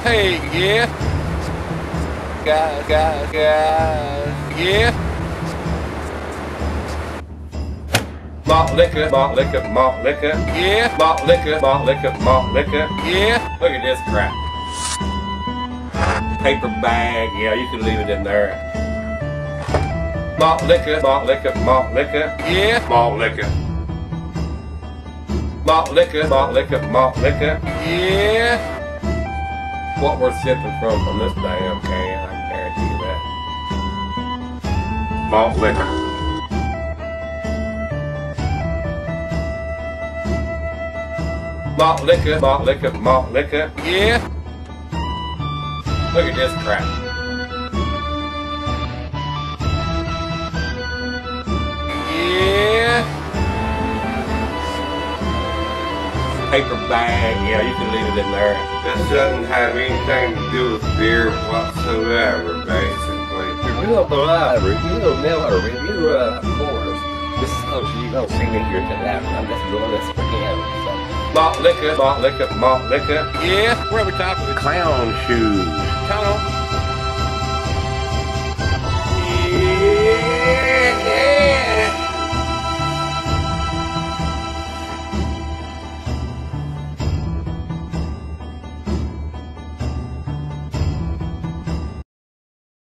Hey, yeah. Guys, yeah. Malt liquor, malt liquor, malt liquor. Yeah. Malt liquor, malt liquor, malt liquor. Yeah. Look at this crap. Paper bag, yeah, you can leave it in there. Malt liquor, malt liquor, malt liquor. Yeah. Malt liquor. Malt liquor, malt liquor, malt liquor. Yeah. What we're sipping from this damn can, I can guarantee you that. Malt liquor. Malt liquor, malt liquor, malt liquor. Yeah. Look at this crap. Yeah. Paper bag, yeah, you can leave it in there. This doesn't have anything to do with beer whatsoever, basically. Review of the live, review of Miller, review of Coors. This is how you don't see me here tonight. I'm just doing this for him. So. Malt liquor, malt liquor, malt liquor. Yeah. Where are we talking? Clown shoes. Tunnel.